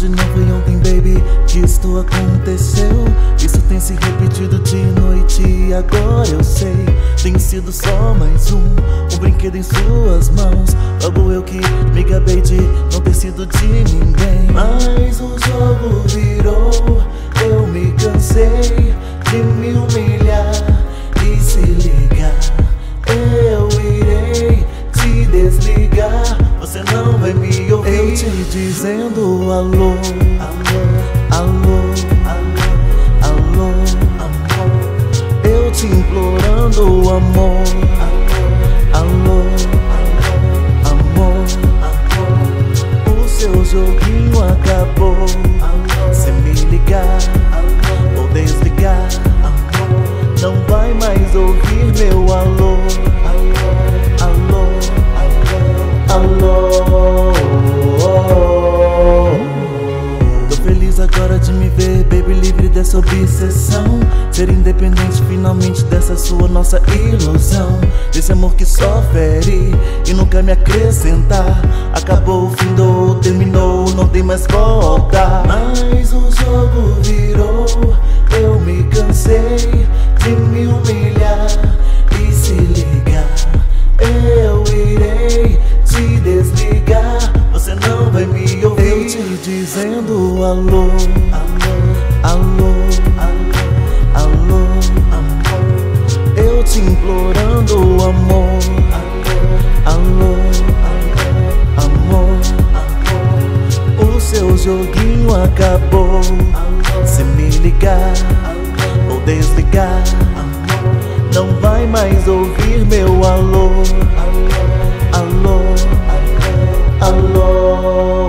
hoje, não foi ontem, baby, que isto aconteceu. Isso tem se repetido de noite e agora eu sei. Tem sido só mais um brinquedo em suas mãos. Logo eu que me gabei de não ter sido de ninguém. Mas o jogo virou, eu me cansei de me humilhar. E se ligar, eu irei te desligar. Você não vai me ouvir. Eu te dizendo alô, alô, alô, alô, alô, amor. Eu te implorando amor, alô, alô, amor, amor. O seu joguinho acabou. Se me ligar ou desligar, não vai mais ouvir meu alô, alô, alô, alô. Tô feliz agora de me ver, baby, livre dessa obsessão. Ser independente finalmente dessa sua nossa ilusão. Desse amor que só fere e nunca me acrescentar. Acabou, findou, terminou, não tem mais volta. Mas o jogo virou, eu me cansei de me humilhar. E se ligar, eu irei te desligar. Você não vai me ouvir. Eu te dizendo alô, alô, alô, alô, amor. Eu te implorando amor, alô, amor, amor. O seu joguinho acabou. Se me ligar ou desligar, não vai mais ouvir meu alô, alô, alô.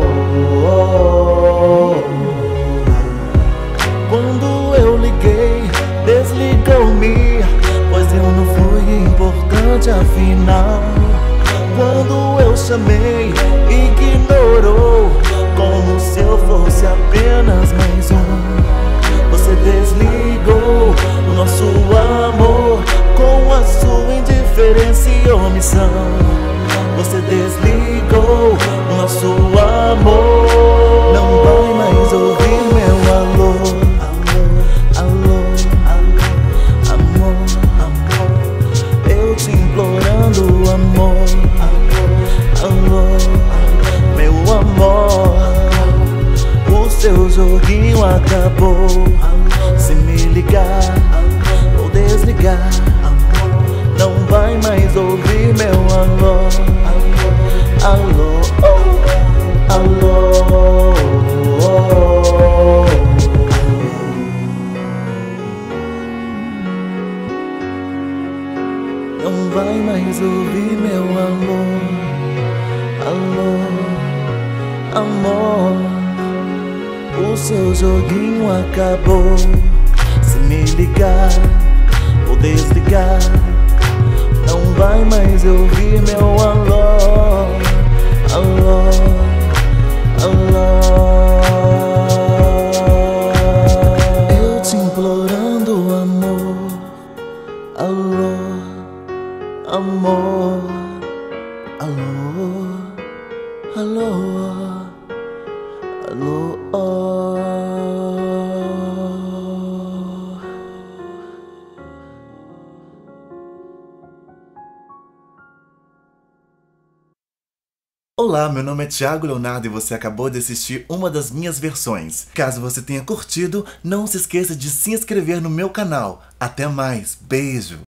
Quando eu liguei, desligou-me, pois eu não fui importante afinal. Quando eu chamei, ignorou, como se eu fosse apenas mais um. Você desligou o nosso amor com a sua indiferença e omissão. Você desligou o nosso amor. Não vai mais ouvir meu alô, alô, alô, amor, amor. Eu te implorando amor, alô, meu amor. O seu joguinho acabou. Se me ligar ou desligar, não vai mais ouvir meu alô, alô, alô. Não vai mais ouvir meu alô, alô, amor. O seu joguinho acabou. Se me ligar ou desligar, não vai mais ouvir meu alô, alô, alô. Eu te implorando amor, alô, amor, alô, alô, alô, Olá, meu nome é Thiago Leonardo e você acabou de assistir uma das minhas versões. Caso você tenha curtido, não se esqueça de se inscrever no meu canal. Até mais, beijo!